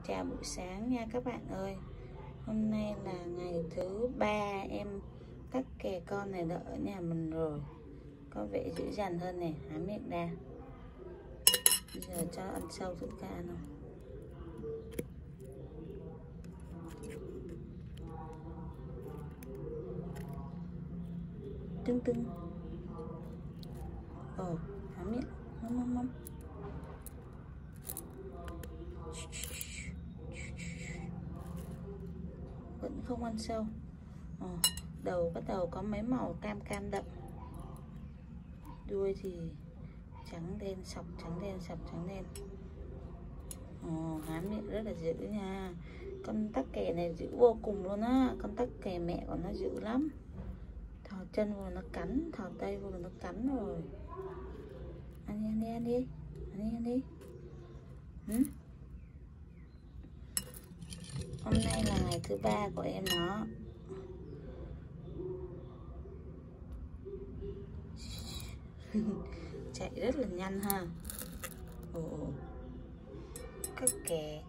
chào buổi sáng nha các bạn ơi. Hôm nay là ngày thứ 3 em cắt kè con này đã ở nhà mình rồi. Có vẻ dữ dằn hơn nè, há miệng ra. Bây giờ cho ăn sâu thử ca nào. Tưng tưng. Há miệng. Mâm mâm. Vẫn không ăn sâu. Đầu bắt đầu có mấy màu cam cam đậm. Đuôi thì trắng đen sọc, trắng đen sọc, trắng đen. Há miệng rất là dữ nha. Con tắc kè này dữ vô cùng luôn á. Con tắc kè mẹ của nó dữ lắm. Thò chân vô nó cắn, thò tay vô nó cắn rồi. Ăn đi. Hôm nay là ngày thứ 3 của em nó. Chạy rất là nhanh ha. Cắt kè.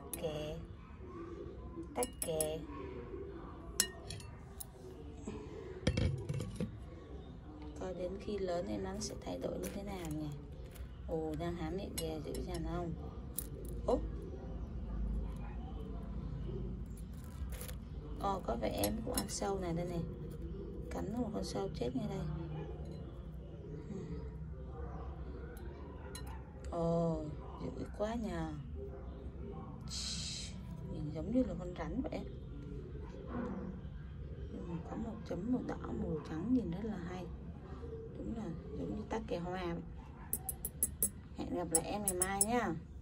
Coi đến khi lớn thì nó sẽ thay đổi như thế nào nhỉ? Đang há miệng kìa, dữ dằn không? Có vẻ em cũng ăn sâu này đây này. Cắn một con sâu chết ngay đây. Dữ quá nhờ. Nhìn giống như là con rắn vậy. Có một chấm màu đỏ, màu trắng nhìn rất là hay. Đúng là giống như tắc kè hoa vậy. Hẹn gặp lại em ngày mai nhá.